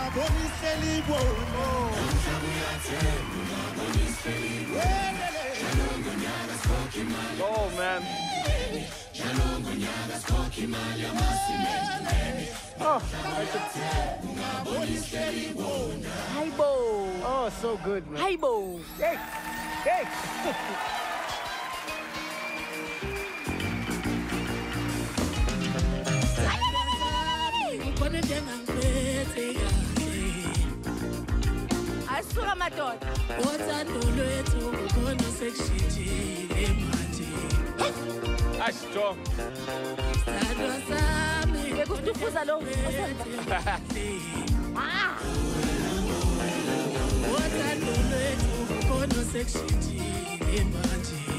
Oh man. Oh, oh, so good, man. Hey, hey. Asuka madoda. Asho. Bekufuza lo. Ah. What I know,